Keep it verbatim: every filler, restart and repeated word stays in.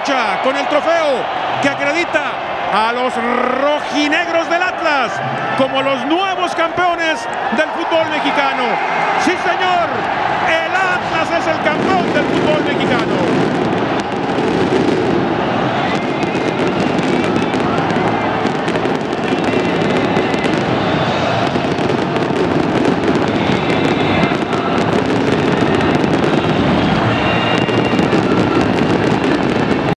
Rocha con el trofeo que acredita a los rojinegros del Atlas como los nuevos campeones del fútbol mexicano. Sí, señor, el Atlas es el campeón del fútbol mexicano.